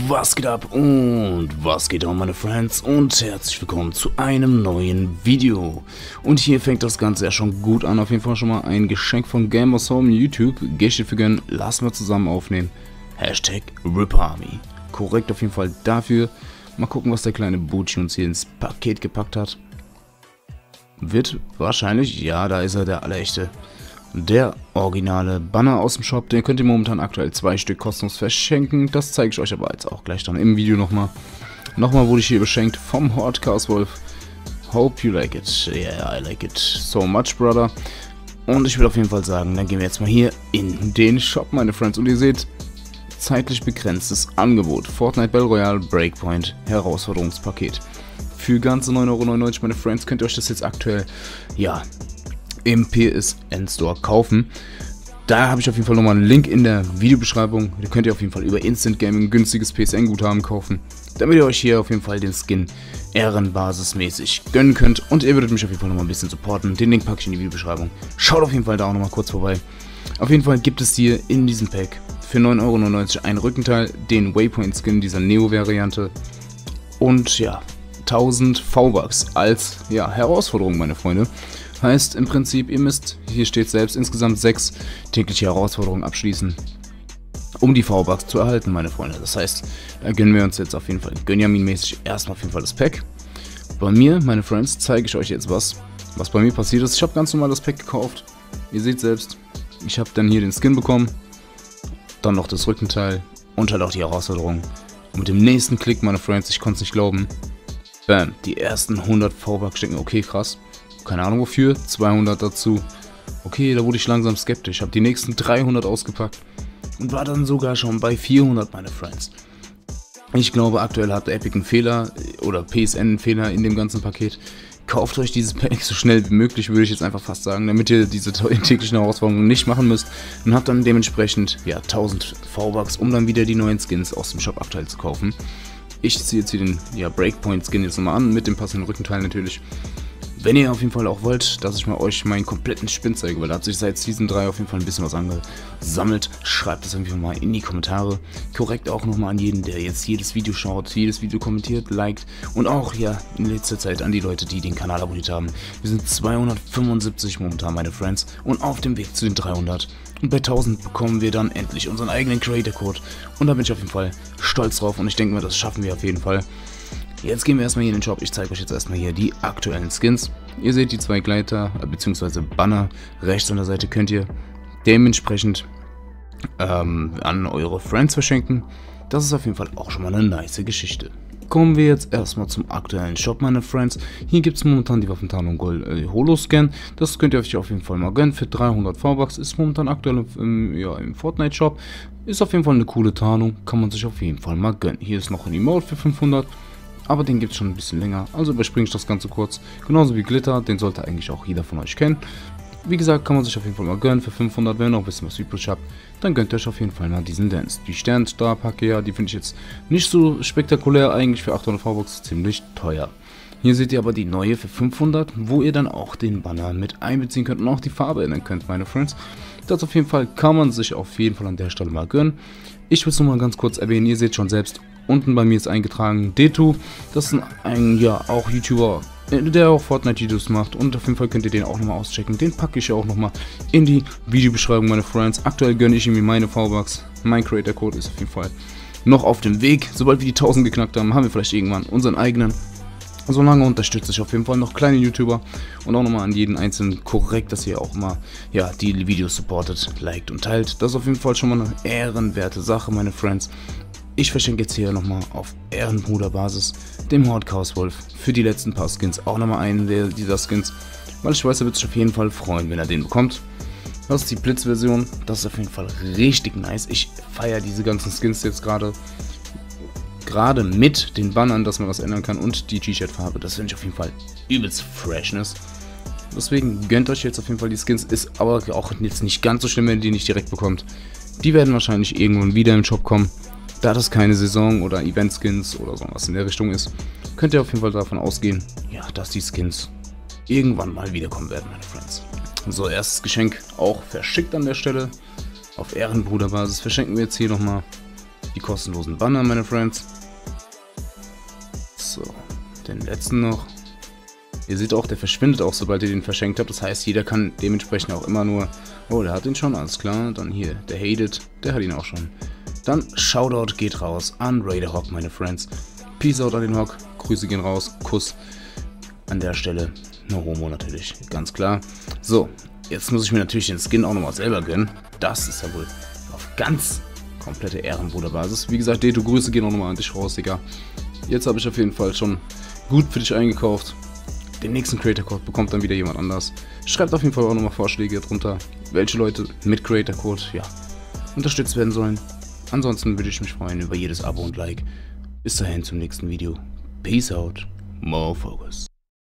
Was geht ab und was geht on, meine Friends, und herzlich willkommen zu einem neuen Video. Und hier fängt das Ganze ja schon gut an. Auf jeden Fall schon mal ein Geschenk von Gamers Home YouTube. Geschichte für gönnen, lassen wir zusammen aufnehmen. Hashtag RipArmy. Korrekt auf jeden Fall dafür. Mal gucken, was der kleine Bucci uns hier ins Paket gepackt hat. Wird wahrscheinlich, ja, da ist er, der allerechte. Der originale Banner aus dem Shop, den könnt ihr momentan aktuell 2 Stück kostenlos verschenken. Das zeige ich euch aber jetzt auch gleich dann im Video nochmal. Nochmal wurde ich hier beschenkt vom Horde Chaos Wolf. Hope you like it. Yeah, I like it so much, brother. Und ich will auf jeden Fall sagen, dann gehen wir jetzt mal hier in den Shop, meine Friends. Und ihr seht, zeitlich begrenztes Angebot. Fortnite Battle Royale Breakpoint Herausforderungspaket. Für ganze 9,99 €, meine Friends, könnt ihr euch das jetzt aktuell, ja, im PSN Store kaufen. Da habe ich auf jeden Fall nochmal einen Link in der Videobeschreibung. Da könnt ihr auf jeden Fall über Instant Gaming günstiges PSN-Guthaben kaufen, damit ihr euch hier auf jeden Fall den Skin ehrenbasismäßig gönnen könnt. Und ihr würdet mich auf jeden Fall nochmal ein bisschen supporten. Den Link packe ich in die Videobeschreibung. Schaut auf jeden Fall da auch nochmal kurz vorbei. Auf jeden Fall gibt es hier in diesem Pack für 9,99 € ein Rückenteil, den Waypoint-Skin dieser Neo-Variante und ja, 1000 V-Bucks als ja, Herausforderung, meine Freunde. Heißt im Prinzip, ihr müsst, hier steht selbst, insgesamt 6 tägliche Herausforderungen abschließen, um die V-Bucks zu erhalten, meine Freunde. Das heißt, da gönnen wir uns jetzt auf jeden Fall Gönjamin-mäßig erstmal auf jeden Fall das Pack. Bei mir, meine Friends, zeige ich euch jetzt was bei mir passiert ist. Ich habe ganz normal das Pack gekauft. Ihr seht selbst, ich habe dann hier den Skin bekommen, dann noch das Rückenteil und halt auch die Herausforderung. Und mit dem nächsten Klick, meine Friends, ich konnte es nicht glauben, bam, die ersten 100 V-Bucks stecken. Okay, krass. Keine Ahnung wofür, 200 dazu. Okay, da wurde ich langsam skeptisch. Habe die nächsten 300 ausgepackt und war dann sogar schon bei 400, meine Friends. Ich glaube, aktuell hat Epic einen Fehler oder PSN einen Fehler in dem ganzen Paket. Kauft euch dieses Pack so schnell wie möglich, würde ich jetzt einfach fast sagen, damit ihr diese täglichen Herausforderungen nicht machen müsst. Und habt dann dementsprechend ja 1000 V-Bucks, um dann wieder die neuen Skins aus dem Shop aktuell zu kaufen. Ich ziehe jetzt hier den ja, Breakpoint-Skin jetzt nochmal an, mit dem passenden Rückenteil natürlich. Wenn ihr auf jeden Fall auch wollt, dass ich mal euch meinen kompletten Spin zeige, weil da hat sich seit Season 3 auf jeden Fall ein bisschen was angesammelt, schreibt das einfach mal in die Kommentare. Korrekt auch nochmal an jeden, der jetzt jedes Video schaut, jedes Video kommentiert, liked und auch ja in letzter Zeit an die Leute, die den Kanal abonniert haben. Wir sind 275 momentan, meine Friends, und auf dem Weg zu den 300. Und bei 1000 bekommen wir dann endlich unseren eigenen Creator Code. Und da bin ich auf jeden Fall stolz drauf und ich denke mal, das schaffen wir auf jeden Fall. Jetzt gehen wir erstmal hier in den Shop. Ich zeige euch jetzt erstmal hier die aktuellen Skins. Ihr seht die 2 Gleiter bzw. Banner rechts an der Seite, könnt ihr dementsprechend an eure Friends verschenken. Das ist auf jeden Fall auch schon mal eine nice Geschichte. Kommen wir jetzt erstmal zum aktuellen Shop, meine Friends. Hier gibt es momentan die Waffentarnung Gold Holoscan. Das könnt ihr euch auf jeden Fall mal gönnen. Für 300 V-Bucks ist momentan aktuell im Fortnite Shop. Ist auf jeden Fall eine coole Tarnung. Kann man sich auf jeden Fall mal gönnen. Hier ist noch ein Emote für 500. Aber den gibt es schon ein bisschen länger, also überspringe ich das Ganze kurz. Genauso wie Glitter, den sollte eigentlich auch jeder von euch kennen. Wie gesagt, kann man sich auf jeden Fall mal gönnen für 500, wenn ihr noch ein bisschen was übrig habt. Dann gönnt ihr euch auf jeden Fall mal diesen Dance. Die Sternstar-Packe, ja, die finde ich jetzt nicht so spektakulär, eigentlich für 800 V-Bucks ziemlich teuer. Hier seht ihr aber die neue für 500, wo ihr dann auch den Banner mit einbeziehen könnt und auch die Farbe ändern könnt, meine Friends. Das auf jeden Fall kann man sich auf jeden Fall an der Stelle mal gönnen. Ich will es nochmal ganz kurz erwähnen, ihr seht schon selbst, unten bei mir ist eingetragen D2, das ist ein ja auch YouTuber, der auch Fortnite-Videos macht, und auf jeden Fall könnt ihr den auch nochmal auschecken. Den packe ich ja auch nochmal in die Videobeschreibung, meine Friends. Aktuell gönne ich mir meine V-Bucks. Mein Creator-Code ist auf jeden Fall noch auf dem Weg. Sobald wir die 1000 geknackt haben, haben wir vielleicht irgendwann unseren eigenen. Solange unterstütze ich auf jeden Fall noch kleine YouTuber und auch nochmal an jeden einzelnen korrekt, dass ihr auch mal ja, die Videos supportet, liked und teilt. Das ist auf jeden Fall schon mal eine ehrenwerte Sache, meine Friends. Ich verschenke jetzt hier nochmal auf Ehrenbruderbasis dem Horde Chaos Wolf für die letzten paar Skins auch nochmal einen dieser Skins, weil ich weiß, er wird sich auf jeden Fall freuen, wenn er den bekommt. Das ist die Blitz-Version, das ist auf jeden Fall richtig nice. Ich feiere diese ganzen Skins jetzt gerade mit den Bannern, dass man was ändern kann, und die T-Shirt-Farbe, das finde ich auf jeden Fall übelst Freshness. Deswegen gönnt euch jetzt auf jeden Fall die Skins, ist aber auch jetzt nicht ganz so schlimm, wenn ihr die nicht direkt bekommt. Die werden wahrscheinlich irgendwann wieder im Shop kommen. Da das keine Saison- oder Event-Skins oder sowas in der Richtung ist, könnt ihr auf jeden Fall davon ausgehen, ja, dass die Skins irgendwann mal wiederkommen werden, meine Friends. So, erstes Geschenk auch verschickt an der Stelle. Auf Ehrenbruderbasis verschenken wir jetzt hier nochmal die kostenlosen Banner, meine Friends. So, den letzten noch. Ihr seht auch, der verschwindet auch, sobald ihr den verschenkt habt. Das heißt, jeder kann dementsprechend auch immer nur... Oh, der hat den schon, alles klar. Dann hier, der Hated, der hat ihn auch schon. Dann Shoutout geht raus an Raiderhawk, meine Friends. Peace out an den Hawk. Grüße gehen raus. Kuss an der Stelle. No homo natürlich, ganz klar. So, jetzt muss ich mir natürlich den Skin auch nochmal selber gönnen. Das ist ja wohl auf ganz komplette Ehrenbruderbasis. Wie gesagt, Deto, Grüße gehen auch nochmal an dich raus, Digga. Jetzt habe ich auf jeden Fall schon gut für dich eingekauft. Den nächsten Creator Code bekommt dann wieder jemand anders. Schreibt auf jeden Fall auch nochmal Vorschläge drunter, welche Leute mit Creator Code, ja, unterstützt werden sollen. Ansonsten würde ich mich freuen über jedes Abo und Like. Bis dahin zum nächsten Video. Peace out, more focus.